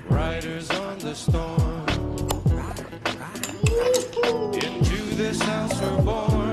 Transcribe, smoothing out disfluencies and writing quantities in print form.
riders on the storm. Into this house we're born.